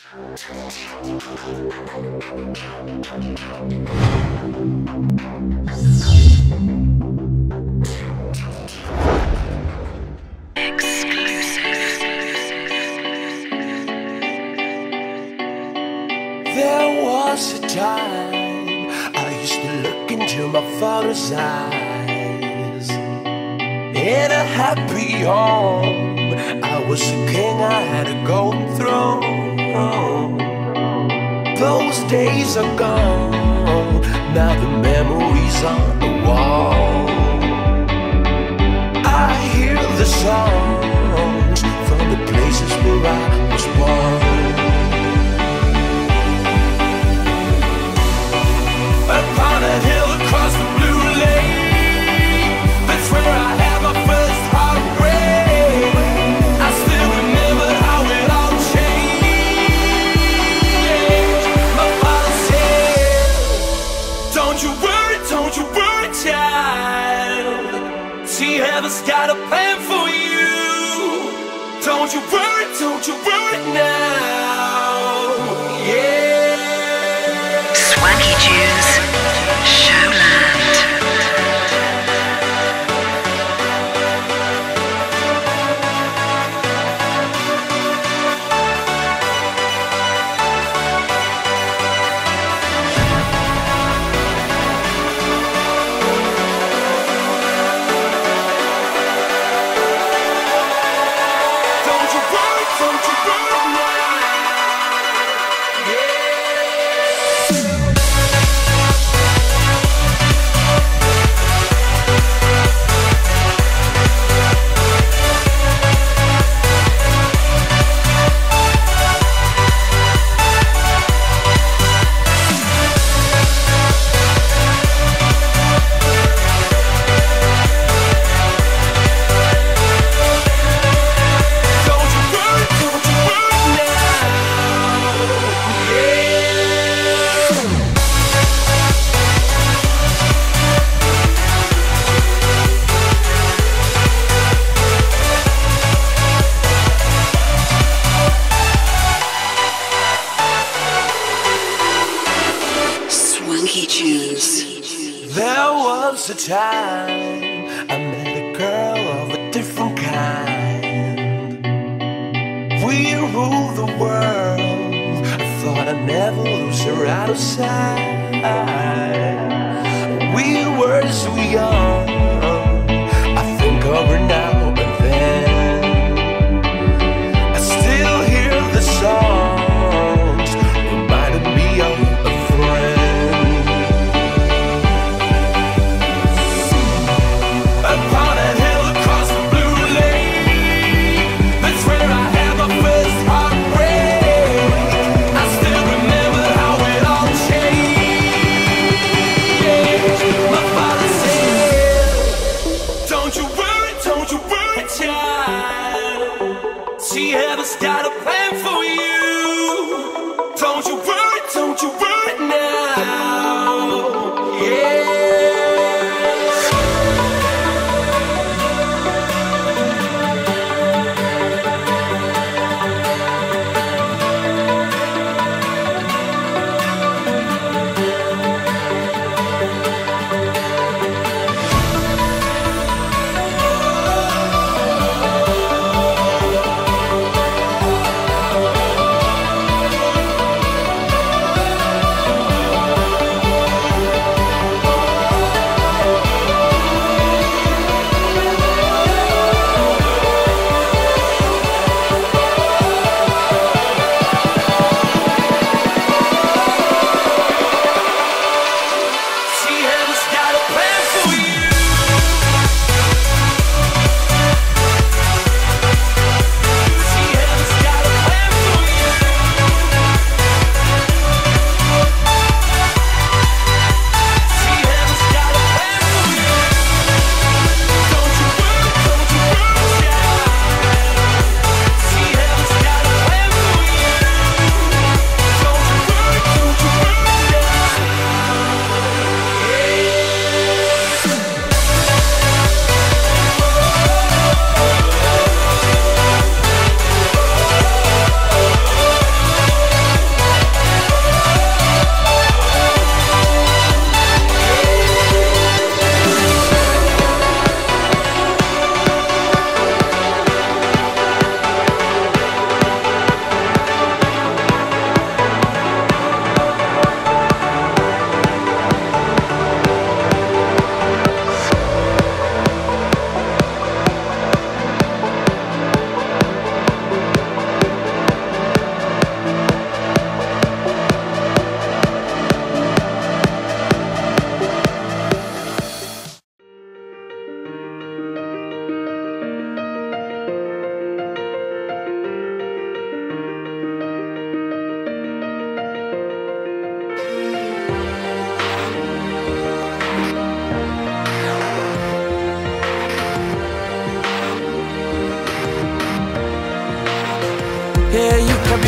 There was a time I used to look into my father's eyes. In a happy home, I was a king, I had a golden throne. Those days are gone, now the memories on the wall. I hear the songs from the places where I was born. Upon a hill across the blue lake, that's where I had my first heartbreak. I still remember how it all changed. My father said, don't you worry, child. See, heaven's got a plan for you. Don't you worry now. Yeah. Swanky tunes, Showland. Don't you worry now. Yeah. Swanky tunes. There was a time I met a girl of a different kind. We ruled the world. I thought I'd never lose her out of sight. We were so young. I think of her now and then. I still hear the songs reminding me of a friend. Upon a hill across the blue lake, that's where I had my first heartbreak. I still remember how it all changed. My father said,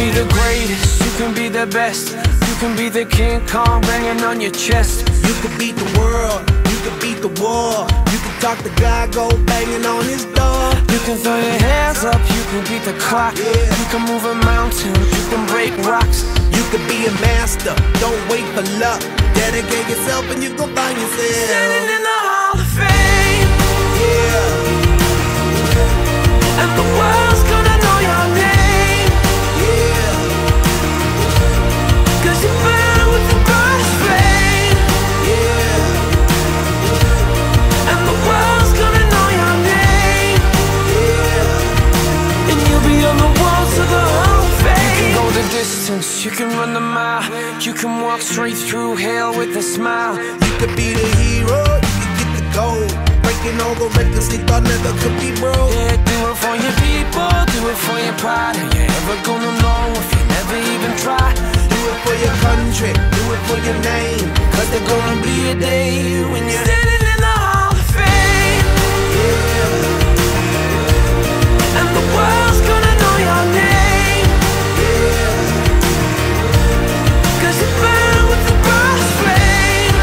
be the greatest, you can be the best. You can be the King Kong banging on your chest. You could beat the world, you could beat the war. You could talk to God, go banging on his door. You can throw your hands up, you can beat the clock. You can move a mountain, you can break rocks. You could be a master, don't wait for luck. Dedicate yourself and you gon' find yourself standing in the Hall of Fame. Yeah. And the world's gonna know your name. Yeah. 'Cause you burn with the burst flame. Yeah. And the world's gonna know your name. Yeah. And you'll be on the walls of the Hall of Fame. You can go the distance, you can run the mile. You can walk straight through hell with a smile. You could be the hero, you could get the gold. Breaking all the records they thought never could be broke. Yeah, do it for your people, do it for your pride. Are you ever gonna know if you never even try? Do it for your country, do it for your name. 'Cause there's gonna be a day when you're standing in the Hall of Fame. Yeah. And the world's gonna know your name. Yeah. 'Cause you burn with the burst flame.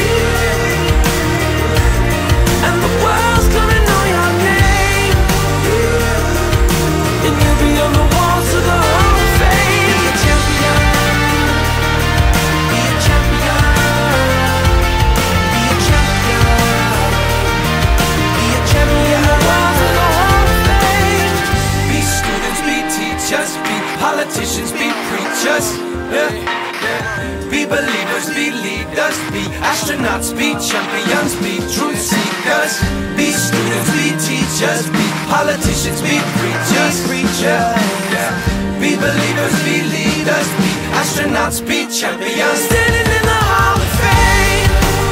Yeah. And the world's gonna know your name. Yeah. And you'll be on the walls of the Hall of Fame. Be a champion. Be a champion. Be a champion. Be a champion. Walls of the Hall of Fame. Be students, be teachers, be politicians, be preachers. Yeah. Be believers, be leaders, be astronauts, be champions, be truth seekers. Be students, be teachers, be politicians, be preachers. Yeah. Be believers, be leaders, be astronauts, be champions. Standing in the Hall of Fame.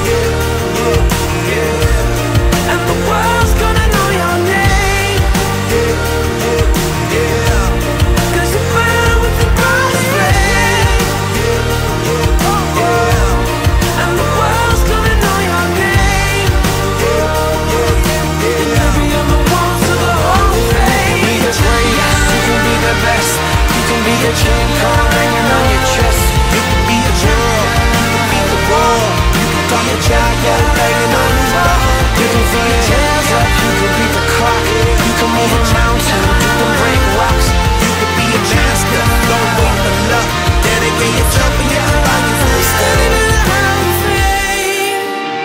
Yeah. And the world's gonna know your name. Yeah. 'Cause you burn with the burst flame. And the world's gonna know your name. And you'll be on the walls of the Hall of Fame. Be the greatest, you can be the best. You can be the King Kong banging on your chest. You can be a girl, you can beat the world. You can talk a child, go banging on his door. You can throw your hands up, you can beat the clock. You can move a mountain, you can break rocks. You can be a master, don't wait for luck. Dedicate yourself and you can find yourself Standing in the Hall of Fame.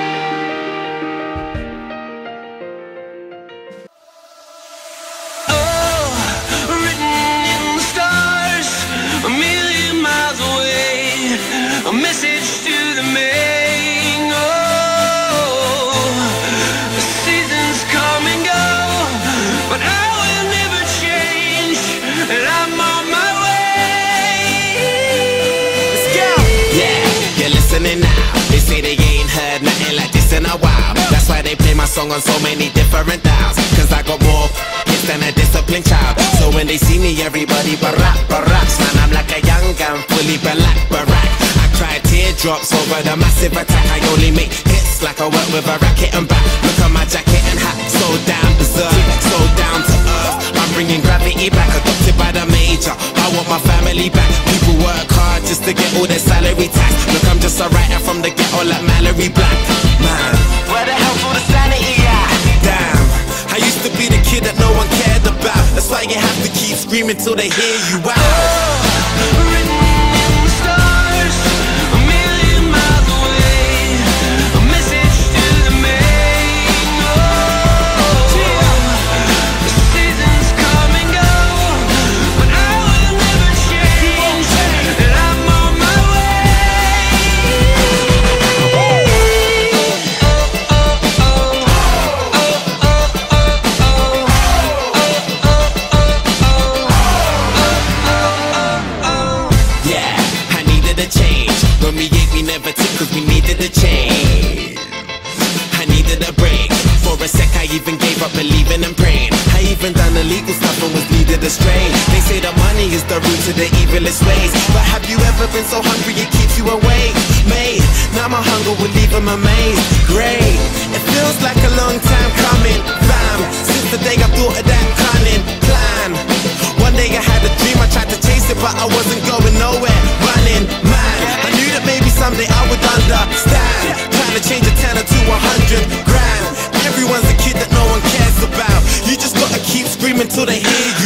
Oh, written in the stars, a million miles away, a message to the main. Oh, the seasons come and go, but I will never change, and I'm on my way. Let's go! Yeah, you're listening now. They say they ain't heard nothing like this in a while. That's why they play my song on so many different dials. 'Cause I got more hits than a disciplined child. So when they see me, everybody barack. Man, I'm like a young gun, fully barack. I cry teardrops over the massive attack. I only make hits like I work with a racket and back. Look at my jacket and hat, so down berserk, so down to earth. I'm bringing gravity back, adopted by the major. I want my family back. People work hard just to get all their salary tax. Look, I'm just a writer from the ghetto like Mallory Black. Man, where the hell's all the sanity at? Damn, I used to be the kid that no one cared about. That's why you have to keep screaming till they hear you out. Written in the stars, a million miles away, a message to the main. Oh, the seasons come and go, but I will never change, and I'm on my way. even gave up believing and praying. I even done illegal stuff and was needed a strain. They say that money is the root to the evilest ways, but have you ever been so hungry it keeps you awake? Mate, now my hunger will leave them amazed. Great, it feels like a long time coming, fam, since the day I thought of that cunning plan. One day day I had a dream, I tried to chase it, but I wasn't going nowhere. Running mad, I knew that maybe someday I would understand. Trying to change a 10 to 100 grand. Everyone's a kid that no one cares about. You just gotta keep screaming till they hear you.